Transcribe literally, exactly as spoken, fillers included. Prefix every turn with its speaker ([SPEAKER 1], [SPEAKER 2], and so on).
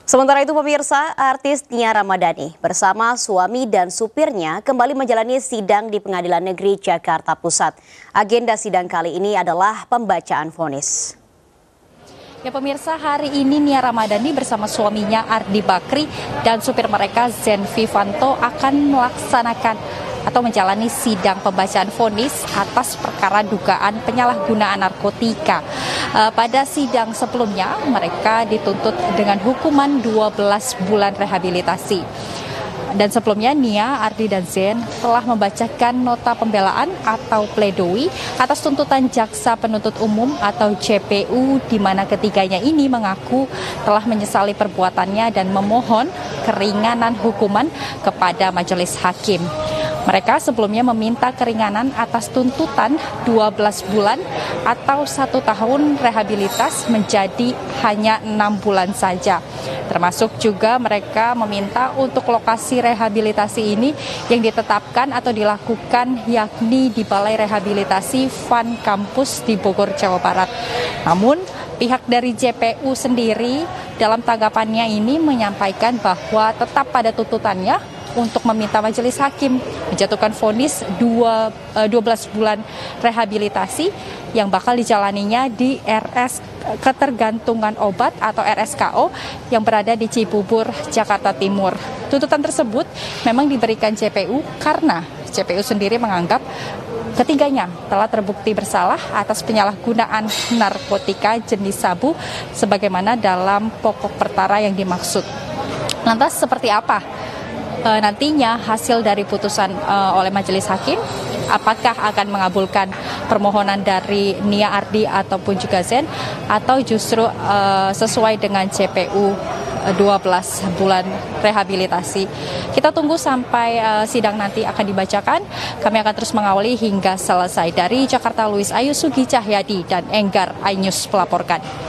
[SPEAKER 1] Sementara itu pemirsa, artis Nia Ramadhani bersama suami dan supirnya kembali menjalani sidang di Pengadilan Negeri Jakarta Pusat. Agenda sidang kali ini adalah pembacaan vonis.
[SPEAKER 2] Ya pemirsa, hari ini Nia Ramadhani bersama suaminya Ardi Bakri dan supir mereka Zen Vivanto akan melaksanakan atau menjalani sidang pembacaan vonis atas perkara dugaan penyalahgunaan narkotika. E, pada sidang sebelumnya mereka dituntut dengan hukuman dua belas bulan rehabilitasi. Dan sebelumnya Nia, Ardi, dan Zen telah membacakan nota pembelaan atau pledoi atas tuntutan jaksa penuntut umum atau J P U, di mana ketiganya ini mengaku telah menyesali perbuatannya dan memohon keringanan hukuman kepada majelis hakim. Mereka sebelumnya meminta keringanan atas tuntutan dua belas bulan atau satu tahun rehabilitas menjadi hanya enam bulan saja. Termasuk juga mereka meminta untuk lokasi rehabilitasi ini yang ditetapkan atau dilakukan yakni di Balai Rehabilitasi Fun Kampus di Bogor, Jawa Barat. Namun pihak dari J P U sendiri dalam tanggapannya ini menyampaikan bahwa tetap pada tuntutannya untuk meminta majelis hakim menjatuhkan vonis dua, dua belas bulan rehabilitasi yang bakal dijalaninya di R S Ketergantungan Obat atau R S K O yang berada di Cibubur, Jakarta Timur. Tuntutan tersebut memang diberikan J P U karena J P U sendiri menganggap ketiganya telah terbukti bersalah atas penyalahgunaan narkotika jenis sabu sebagaimana dalam pokok perkara yang dimaksud. Lantas seperti apa E, nantinya hasil dari putusan e, oleh majelis hakim? Apakah akan mengabulkan permohonan dari Nia, Ardi ataupun juga Zen, atau justru e, sesuai dengan J P U e, dua belas bulan rehabilitasi? Kita tunggu sampai e, sidang nanti akan dibacakan. Kami akan terus mengawali hingga selesai. Dari Jakarta, Louis Ayu Sugi Cahyadi dan Enggar iNews melaporkan.